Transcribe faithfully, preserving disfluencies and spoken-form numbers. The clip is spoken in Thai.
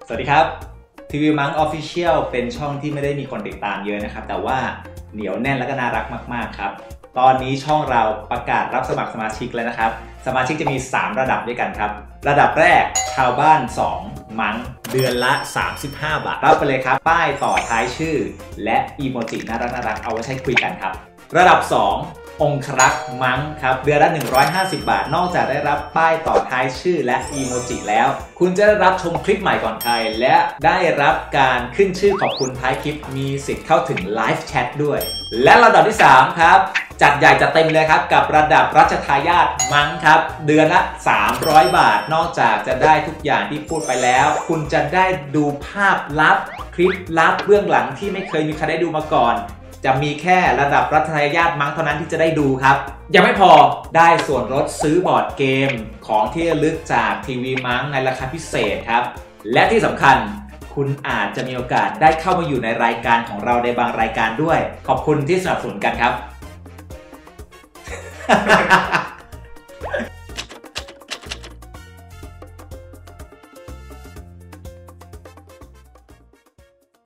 สวัสดีครับทีวีมังออฟฟิเชียลเป็นช่องที่ไม่ได้มีคนติดตามเยอะนะครับแต่ว่าเหนียวแน่นและก็น่ารักมากๆครับตอนนี้ช่องเราประกาศรับสมัครสมาชิกแล้วนะครับสมาชิกจะมีสามระดับด้วยกันครับระดับแรกชาวบ้านสองมังเดือนละสามสิบห้าบาทรับไปเลยครับป้ายต่อท้ายชื่อและอีโมจิน่ารักน่ารักเอาไว้ใช้คุยกันครับระดับสององครักษ์มังครับเดือนละหนึ่งร้อยห้าสิบบาทนอกจากได้รับป้ายต่อท้ายชื่อและอีโมจิแล้วคุณจะได้รับชมคลิปใหม่ก่อนใครและได้รับการขึ้นชื่อขอบคุณท้ายคลิปมีสิทธิ์เข้าถึงไลฟ์แชทด้วยและระดับที่สามครับจัดใหญ่จัดเต็มเลยครับกับระดับรัชทายาทมังครับเดือนละสามร้อยบาทนอกจากจะได้ทุกอย่างที่พูดไปแล้วคุณจะได้ดูภาพลับคลิปลับเบื้องหลังที่ไม่เคยมีใครได้ดูมาก่อนจะมีแค่ระดับรัชทายาทมังเท่านั้นที่จะได้ดูครับยังไม่พอได้ส่วนลดซื้อบอร์ดเกมของที่ระลึกจากทีวีมังในราคาพิเศษครับและที่สำคัญคุณอาจจะมีโอกาสได้เข้ามาอยู่ในรายการของเราในบางรายการด้วยขอบคุณที่สนับสนุนกันครับ